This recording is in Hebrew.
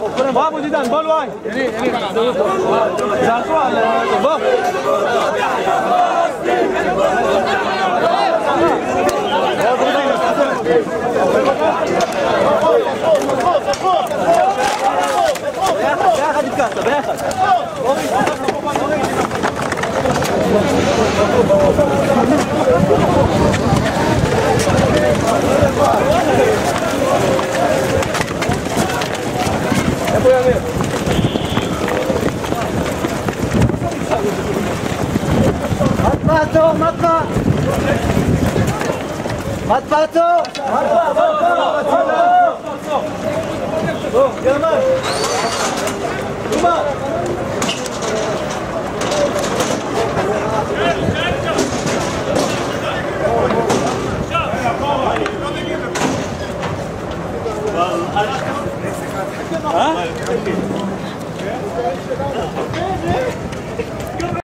ברavo זידן, בוא לואי. זרקו על... בוא. ביחד התקעת, ביחד. איפה ימיר? מתפעתו, מתפע! מתפעתו! בוא, גרמן! דומה!